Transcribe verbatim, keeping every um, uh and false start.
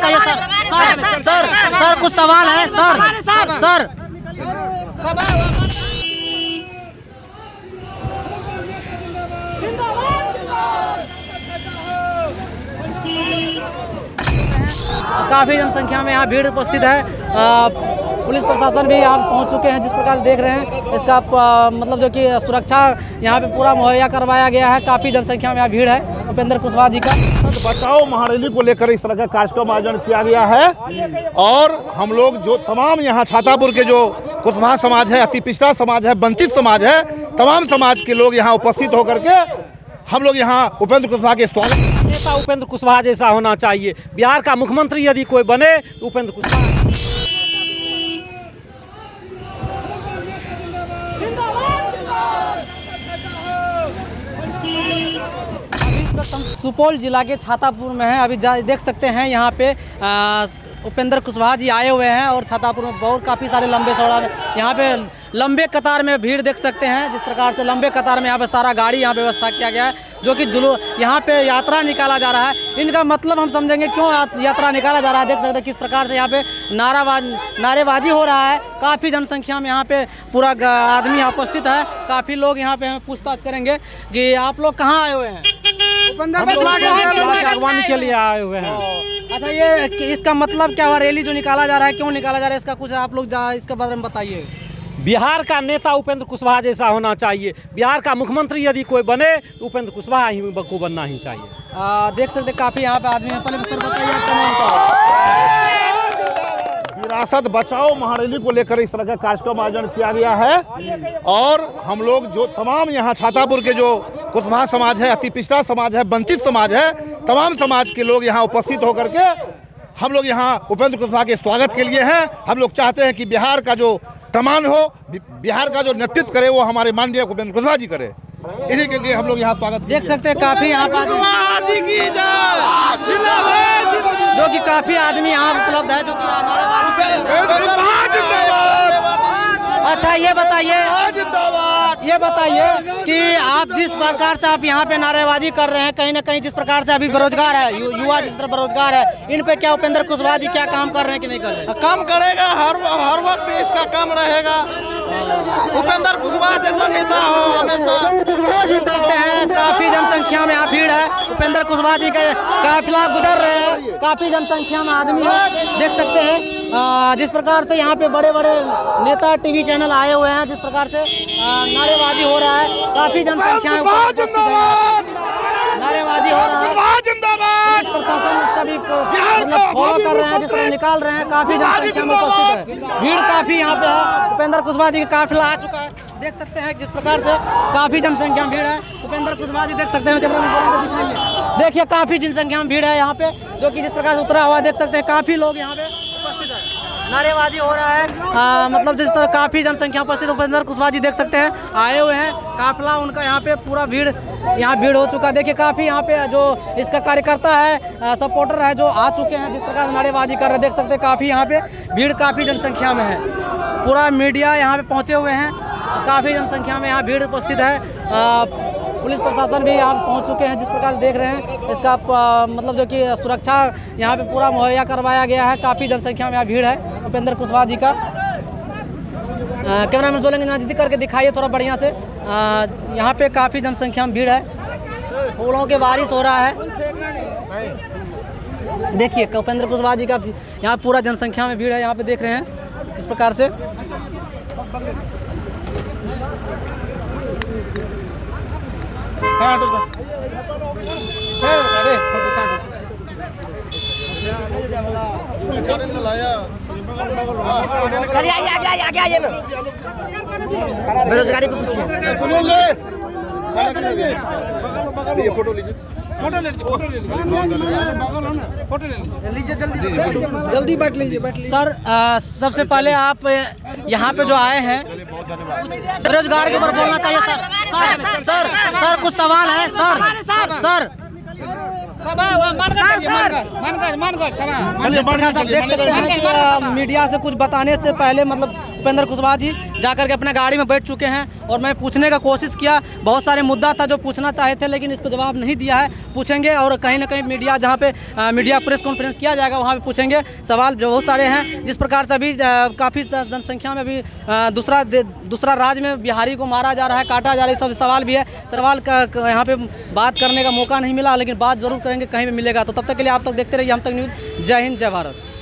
चाहिए sir. Sir sir sir कुछ सवाल है सर। सर काफी जनसंख्या में यहाँ भीड़ उपस्थित है। आ, पुलिस प्रशासन भी यहाँ पहुँच चुके हैं। जिस प्रकार से देख रहे हैं इसका आ, मतलब जो कि सुरक्षा यहाँ पे पूरा मुहैया करवाया गया है। काफ़ी जनसंख्या में यहाँ भीड़ है। उपेंद्र कुशवाहा जी का बचाओ महारैली को लेकर इस तरह का कार्यक्रम आयोजन किया गया है और हम लोग जो तमाम यहाँ छातापुर के जो कुशवाहा समाज है, अति पिछड़ा समाज है, वंचित समाज है, तमाम समाज के लोग यहाँ उपस्थित होकर के हम लोग यहाँ उपेंद्र कुशवाहा के स्वागत। नेता उपेंद्र कुशवाहा जैसा होना चाहिए। बिहार का मुख्यमंत्री यदि कोई बने तो उपेंद्र कुशवाहा। सुपौल जिला के छातापुर में है। अभी देख सकते हैं यहाँ पे आ, उपेंद्र कुशवाहा जी आए हुए हैं और छातापुर में बहुत काफ़ी सारे लंबे चौड़ा यहाँ पे लंबे कतार में भीड़ देख सकते हैं। जिस प्रकार से लंबे कतार में यहाँ पे सारा गाड़ी यहाँ व्यवस्था किया गया है, जो कि जुलू यहाँ पे यात्रा निकाला जा रहा है। इनका मतलब हम समझेंगे क्यों यात्रा निकाला जा रहा है। देख सकते हैं किस प्रकार से यहाँ पे नाराबाज नारेबाजी हो रहा है। काफ़ी जनसंख्या में यहाँ पे पूरा आदमी यहाँ उपस्थित है। काफ़ी लोग यहाँ पे हमें पूछताछ करेंगे कि आप लोग कहाँ आए हुए हैं। अगवानी के लिए आए हुए हैं। अच्छा, ये इसका मतलब क्या हुआ? रैली जो निकाला जा रहा है क्यों निकाला जा रहा है, इसका कुछ आप लोग इसके बारे में बताइए। बिहार का नेता उपेंद्र कुशवाहा जैसा होना चाहिए। बिहार का मुख्यमंत्री यदि कोई बने तो उपेंद्र कुशवाहा ही को बनना ही चाहिए। आ, देख सकते काफ़ी यहाँ पे आदमी है। पहले सर बताइए आपका नाम क्या? विरासत बचाओ महारैली को लेकर इस तरह का कार्यक्रम आयोजन किया गया है और हम लोग जो तमाम यहाँ छातापुर के जो कुशवाहा समाज है, अति पिछड़ा समाज है, वंचित समाज है, तमाम समाज के लोग यहाँ उपस्थित होकर के हम लोग यहाँ उपेंद्र कुशवाहा के स्वागत के लिए हैं। हम लोग चाहते हैं कि बिहार का जो कमान हो, बिहार का जो नेतृत्व करे वो हमारे माननीय उपेंद्र कुशवाहा जी करे। इन्हीं के लिए हम लोग यहाँ स्वागत देख सकते हैं। काफ़ी यहाँ पर जो कि काफ़ी आदमी यहाँ उपलब्ध है जो कि अच्छा ये बताइए ये बताइए कि आप जिस प्रकार से आप यहाँ पे नारेबाजी कर रहे हैं, कहीं ना कहीं जिस प्रकार से अभी बेरोजगार है, यु, युवा जिस तरह बेरोजगार है, इन पे क्या उपेंद्र कुशवाहा जी क्या काम कर रहे हैं कि नहीं कर रहे हैं? काम करेगा, हर हर वक्त इसका काम रहेगा। उपेंद्र कुशवाहा जैसा नेता हो हमेशा। देखते हैं काफी जनसंख्या में यहाँ भीड़ है। उपेंद्र कुशवाहा जी का काफिला गुजर रहे हैं। काफी जनसंख्या में आदमी है। देख सकते हैं आ, जिस प्रकार से यहाँ पे बड़े बड़े नेता टीवी चैनल आए हुए हैं, जिस प्रकार से नारेबाजी हो रहा है। काफी जनसंख्या में नारेबाजी हो रहा है। प्रशासन इसका भी मतलब फॉलो कर रहे हैं, जिस तरह निकाल रहे हैं। काफी जनसंख्या में उपस्थित है। भीड़ काफी यहाँ पे है। उपेंद्र कुशवाहा जी का काफिला आ चुका है। देख सकते हैं जिस प्रकार से काफी जनसंख्या में भीड़ है। उपेंद्र कुशवाहा जी देख सकते हैं, कैमरा में दिखाइए। देखिए काफी जनसंख्या में भीड़ है यहाँ पे, जो कि जिस प्रकार से उतरा हुआ देख सकते हैं। काफी लोग यहाँ पे उपस्थित है। नारेबाजी हो रहा है। आ, मतलब जिस तरह काफी जनसंख्या उपस्थित उपेंद्र कुशवाहा जी देख सकते हैं आए हुए हैं। काफिला उनका यहाँ पे पूरा भीड़ यहाँ भीड़ हो चुका है। देखिए काफी यहाँ पे जो इसका कार्यकर्ता है, सपोर्टर है, जो आ चुके हैं। जिस प्रकार से नारेबाजी कर रहे हैं देख सकते हैं। काफी यहाँ पे भीड़ काफी जनसंख्या में है। पूरा मीडिया यहाँ पे पहुँचे हुए हैं। काफ़ी जनसंख्या में यहाँ भीड़ उपस्थित है। आ, पुलिस प्रशासन भी यहाँ पहुँच चुके हैं। जिस प्रकार देख रहे हैं इसका आ, मतलब जो कि सुरक्षा यहाँ पे पूरा मुहैया करवाया गया है। काफ़ी जनसंख्या में यहाँ भीड़ है उपेंद्र कुशवाहा जी का। कैमरा मैन बोलेंगे नज़दीक करके दिखाइए थोड़ा बढ़िया से। यहाँ पे काफ़ी जनसंख्या में भीड़ है। फूलों के बारिश हो रहा है। देखिए उपेंद्र कुशवाहा जी का यहाँ पूरा जनसंख्या में भीड़ है। यहाँ पे देख रहे हैं इस प्रकार से। चलिए आइए आगे आइए आगे आइए ना। बेरोजगारी पे पूछिए। फोटो लीजिए फोटो ले लीजिए फोटो ले लीजिए जल्दी जल्दी बैठ लीजिए बैठ लीजिए। सर आ, सबसे पहले आप यहाँ पे जो आए हैं बेरोजगार के ऊपर बोलना चाहिए सर। सर सर सर कुछ सवाल है सर। सर जिस प्रकार से आप देख सकते हैं कि मीडिया से कुछ बताने से पहले मतलब उपेंद्र कुशवाहा जी जाकर के अपने गाड़ी में बैठ चुके हैं और मैं पूछने का कोशिश किया, बहुत सारे मुद्दा था जो पूछना चाहे थे लेकिन इस पर जवाब नहीं दिया है। पूछेंगे और कहीं ना कहीं मीडिया जहाँ पे आ, मीडिया प्रेस कॉन्फ्रेंस किया जाएगा वहाँ पे पूछेंगे। सवाल बहुत सारे हैं, जिस प्रकार से अभी काफ़ी जनसंख्या में अभी दूसरा दूसरा राज्य में बिहारी को मारा जा रहा है, काटा जा रहा है, सब सवाल भी है। सवाल का यहाँ पे बात करने का मौका नहीं मिला, लेकिन बात जरूर करेंगे कहीं भी मिलेगा। तो तब तक के लिए आप तक देखते रहिए हम तक न्यूज़। जय हिंद, जय भारत।